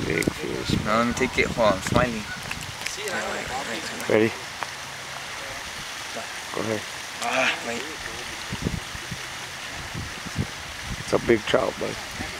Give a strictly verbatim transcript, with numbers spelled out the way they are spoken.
Big fish. Now let me take it. Hold on, I'm smiling. Ready? Go ahead. Ah, wait. It's a big trout, bud.